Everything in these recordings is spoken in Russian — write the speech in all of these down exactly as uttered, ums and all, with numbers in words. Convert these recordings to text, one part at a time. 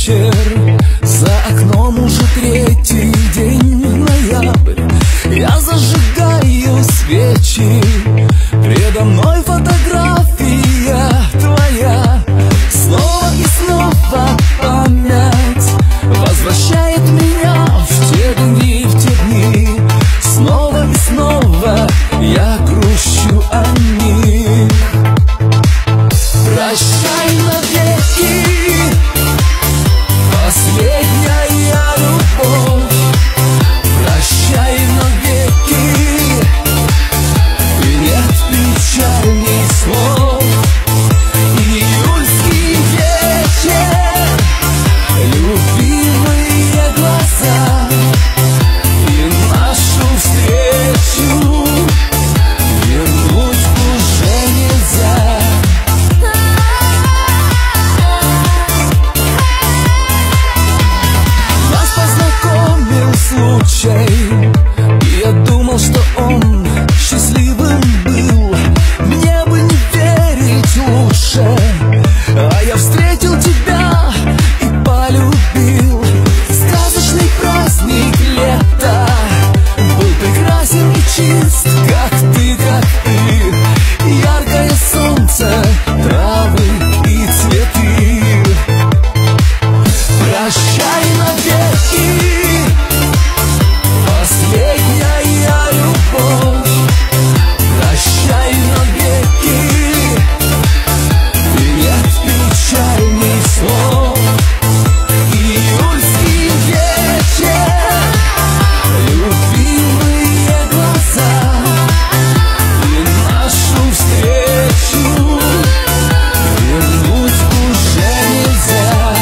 вечер, за окном уже третий день, ноябрь. Я зажигаю свечи, предо мной фотография твоя. Снова и снова память возвращает меня в те дни, в те дни. Снова и снова я грущу о них. Прощай навеки, последняя любовь. Прощай навеки, и нет печальней слов. Июльский вечер, любимые глаза, и нашу встречу вернуть уже нельзя. Нас познакомил случай, и я думал, что он счастливым был. Мне бы не верить лучше, а я встретил тебя и полюбил. Сказочный праздник лета был прекрасен и чист, как ты, как ты. Яркое солнце, травы и цветы. Прощай навеки, последняя любовь. Прощай навеки, и нет печальней слов. Июльский вечер, любимые глаза, и нашу встречу вернуть уже нельзя.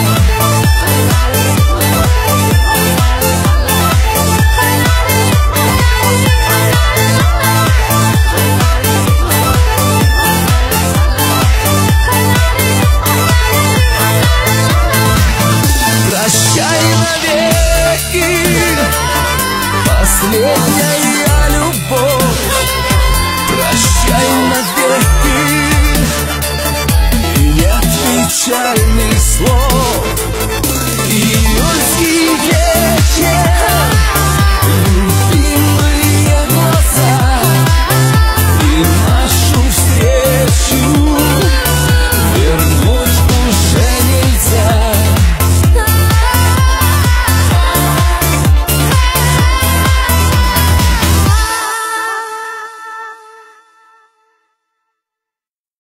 Прощай навеки, последняя любовь. Прощай навеки, и нет печали.